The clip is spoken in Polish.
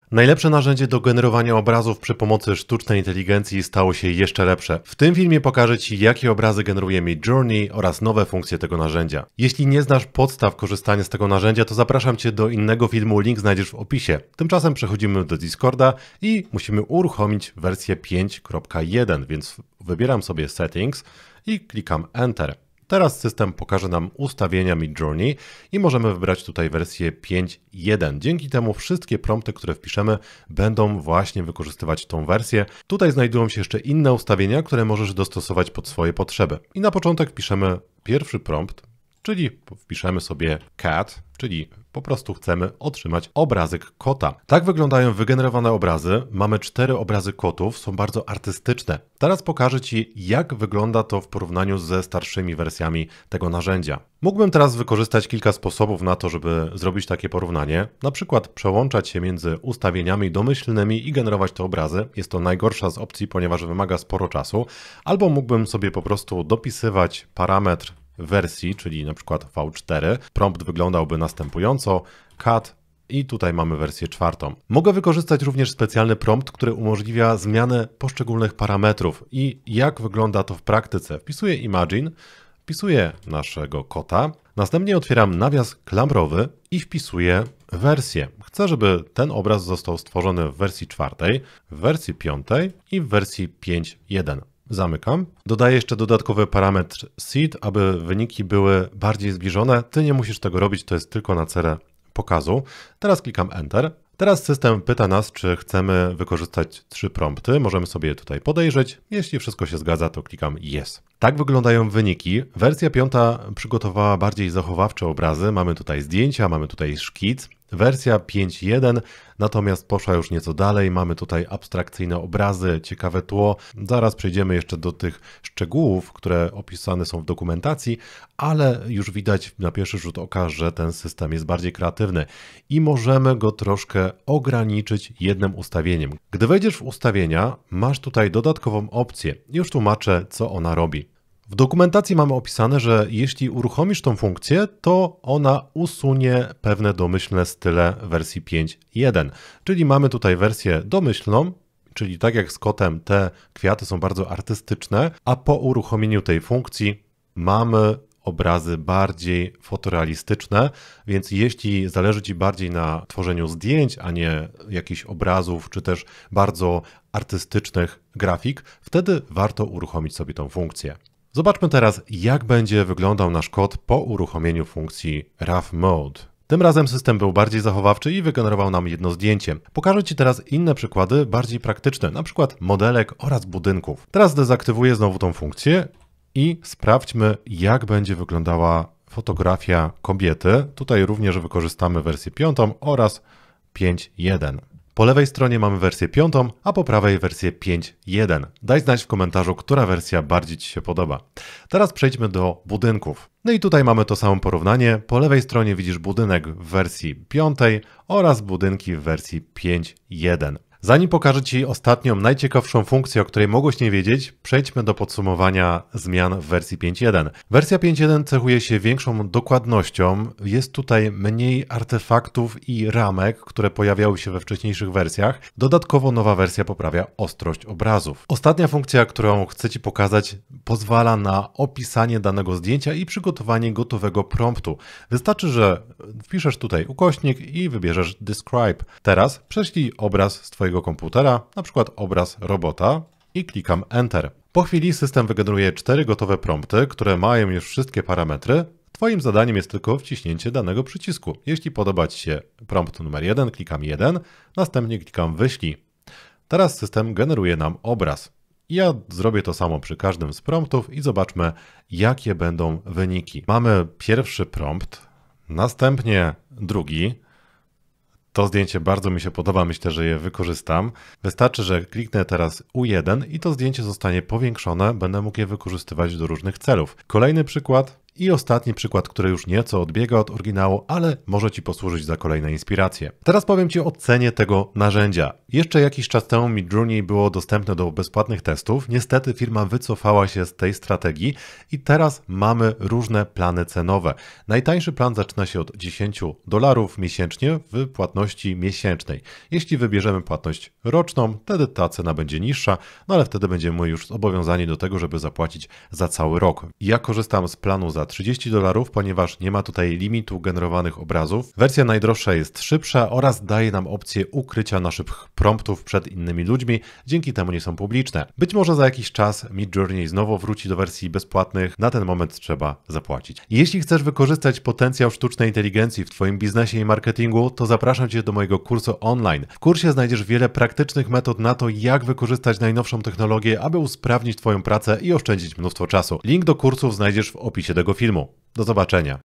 Najlepsze narzędzie do generowania obrazów przy pomocy sztucznej inteligencji stało się jeszcze lepsze. W tym filmie pokażę Ci, jakie obrazy generuje Midjourney oraz nowe funkcje tego narzędzia. Jeśli nie znasz podstaw korzystania z tego narzędzia, to zapraszam Cię do innego filmu, link znajdziesz w opisie. Tymczasem przechodzimy do Discorda i musimy uruchomić wersję 5.1, więc wybieram sobie Settings i klikam Enter. Teraz system pokaże nam ustawienia Midjourney i możemy wybrać tutaj wersję 5.1. Dzięki temu wszystkie prompty, które wpiszemy, będą właśnie wykorzystywać tą wersję. Tutaj znajdują się jeszcze inne ustawienia, które możesz dostosować pod swoje potrzeby. I na początek wpiszemy pierwszy prompt, czyli wpiszemy sobie cat, czyli po prostu chcemy otrzymać obrazek kota. Tak wyglądają wygenerowane obrazy. Mamy 4 obrazy kotów, są bardzo artystyczne. Teraz pokażę Ci, jak wygląda to w porównaniu ze starszymi wersjami tego narzędzia. Mógłbym teraz wykorzystać kilka sposobów na to, żeby zrobić takie porównanie. Na przykład przełączać się między ustawieniami domyślnymi i generować te obrazy. Jest to najgorsza z opcji, ponieważ wymaga sporo czasu. Albo mógłbym sobie po prostu dopisywać parametr wersji, czyli na przykład V4. Prompt wyglądałby następująco, cat i tutaj mamy wersję 4. Mogę wykorzystać również specjalny prompt, który umożliwia zmianę poszczególnych parametrów i jak wygląda to w praktyce. Wpisuję Imagine, wpisuję naszego kota, następnie otwieram nawias klamrowy i wpisuję wersję. Chcę, żeby ten obraz został stworzony w wersji 4, w wersji 5 i w wersji 5.1. Zamykam. Dodaję jeszcze dodatkowy parametr seed, aby wyniki były bardziej zbliżone. Ty nie musisz tego robić, to jest tylko na celę pokazu. Teraz klikam Enter. Teraz system pyta nas, czy chcemy wykorzystać 3 prompty. Możemy sobie tutaj podejrzeć. Jeśli wszystko się zgadza, to klikam Yes. Tak wyglądają wyniki. Wersja 5 przygotowała bardziej zachowawcze obrazy. Mamy tutaj zdjęcia, mamy tutaj szkic. Wersja 5.1 natomiast poszła już nieco dalej. Mamy tutaj abstrakcyjne obrazy, ciekawe tło. Zaraz przejdziemy jeszcze do tych szczegółów, które opisane są w dokumentacji, ale już widać na pierwszy rzut oka, że ten system jest bardziej kreatywny i możemy go troszkę ograniczyć jednym ustawieniem. Gdy wejdziesz w ustawienia, masz tutaj dodatkową opcję. Już tłumaczę, co ona robi. W dokumentacji mamy opisane, że jeśli uruchomisz tą funkcję, to ona usunie pewne domyślne style wersji 5.1. Czyli mamy tutaj wersję domyślną, czyli tak jak z kotem te kwiaty są bardzo artystyczne, a po uruchomieniu tej funkcji mamy obrazy bardziej fotorealistyczne, więc jeśli zależy Ci bardziej na tworzeniu zdjęć, a nie jakichś obrazów, czy też bardzo artystycznych grafik, wtedy warto uruchomić sobie tą funkcję. Zobaczmy teraz, jak będzie wyglądał nasz kod po uruchomieniu funkcji Rough Mode. Tym razem system był bardziej zachowawczy i wygenerował nam jedno zdjęcie. Pokażę Ci teraz inne przykłady, bardziej praktyczne, na przykład modelek oraz budynków. Teraz dezaktywuję znowu tą funkcję i sprawdźmy, jak będzie wyglądała fotografia kobiety. Tutaj również wykorzystamy wersję 5 oraz 5.1. Po lewej stronie mamy wersję 5, a po prawej wersję 5.1. Daj znać w komentarzu, która wersja bardziej Ci się podoba. Teraz przejdźmy do budynków. No i tutaj mamy to samo porównanie. Po lewej stronie widzisz budynek w wersji 5 oraz budynki w wersji 5.1. Zanim pokażę Ci ostatnią, najciekawszą funkcję, o której mogłeś nie wiedzieć, przejdźmy do podsumowania zmian w wersji 5.1. Wersja 5.1 cechuje się większą dokładnością, jest tutaj mniej artefaktów i ramek, które pojawiały się we wcześniejszych wersjach. Dodatkowo nowa wersja poprawia ostrość obrazów. Ostatnia funkcja, którą chcę Ci pokazać, pozwala na opisanie danego zdjęcia i przygotowanie gotowego promptu. Wystarczy, że wpiszesz tutaj ukośnik i wybierzesz Describe. Teraz prześlij obraz z Twojego komputera, na przykład obraz robota i klikam Enter. Po chwili system wygeneruje 4 gotowe prompty, które mają już wszystkie parametry. Twoim zadaniem jest tylko wciśnięcie danego przycisku. Jeśli podoba Ci się prompt numer 1, klikam 1, następnie klikam Wyślij. Teraz system generuje nam obraz. Ja zrobię to samo przy każdym z promptów i zobaczmy, jakie będą wyniki. Mamy pierwszy prompt, następnie drugi. To zdjęcie bardzo mi się podoba, myślę, że je wykorzystam. Wystarczy, że kliknę teraz U1 i to zdjęcie zostanie powiększone, będę mógł je wykorzystywać do różnych celów. Kolejny przykład I ostatni przykład, który już nieco odbiega od oryginału, ale może Ci posłużyć za kolejne inspiracje. Teraz powiem Ci o cenie tego narzędzia. Jeszcze jakiś czas temu Midjourney było dostępne do bezpłatnych testów. Niestety firma wycofała się z tej strategii i teraz mamy różne plany cenowe. Najtańszy plan zaczyna się od $10 miesięcznie w płatności miesięcznej. Jeśli wybierzemy płatność roczną, wtedy ta cena będzie niższa, no ale wtedy będziemy już zobowiązani do tego, żeby zapłacić za cały rok. Ja korzystam z planu za $30, ponieważ nie ma tutaj limitu generowanych obrazów. Wersja najdroższa jest szybsza oraz daje nam opcję ukrycia naszych promptów przed innymi ludźmi, dzięki temu nie są publiczne. Być może za jakiś czas Midjourney znowu wróci do wersji bezpłatnych, na ten moment trzeba zapłacić. Jeśli chcesz wykorzystać potencjał sztucznej inteligencji w Twoim biznesie i marketingu, to zapraszam Cię do mojego kursu online. W kursie znajdziesz wiele praktycznych metod na to, jak wykorzystać najnowszą technologię, aby usprawnić Twoją pracę i oszczędzić mnóstwo czasu. Link do kursów znajdziesz w opisie tego filmu. Do zobaczenia.